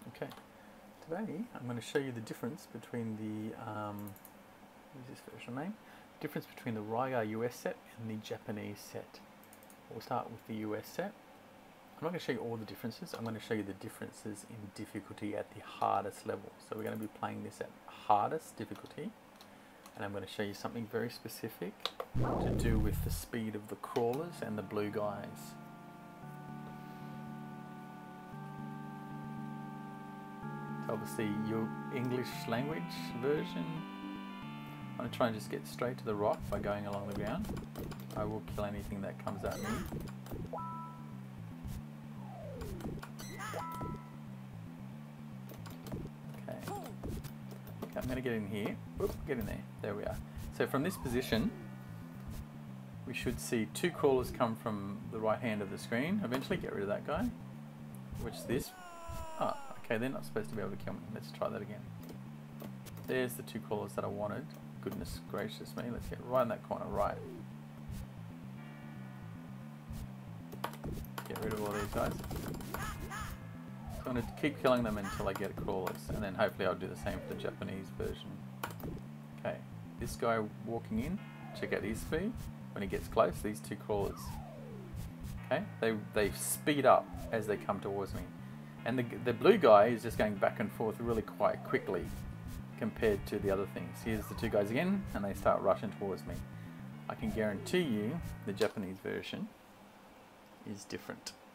Okay, today I'm going to show you the difference between the, what is this version name? Difference between the Rygar US set and the Japanese set. We'll start with the US set. I'm not going to show you all the differences, I'm going to show you the differences in difficulty at the hardest level. So we're going to be playing this at hardest difficulty, and I'm going to show you something very specific to do with the speed of the crawlers and the blue guys. Obviously your English language version. I'm going to try and just get straight to the rock by going along the ground. I will kill anything that comes at me. Okay, I'm going to get in here. Oop, get in there. There we are. So from this position, we should see two crawlers come from the right hand of the screen. Eventually get rid of that guy. Which is this. Oh, okay, they're not supposed to be able to kill me. Let's try that again. There's the two crawlers that I wanted. Goodness gracious me. Let's get right in that corner. Right. Get rid of all these guys. So I'm going to keep killing them until I get crawlers. And then hopefully I'll do the same for the Japanese version. Okay. This guy walking in. Check out his speed. When he gets close, these two crawlers. Okay. They speed up as they come towards me. And the blue guy is just going back and forth really quite quickly compared to the other things. Here's the two guys again, and they start rushing towards me. I can guarantee you the Japanese version is different.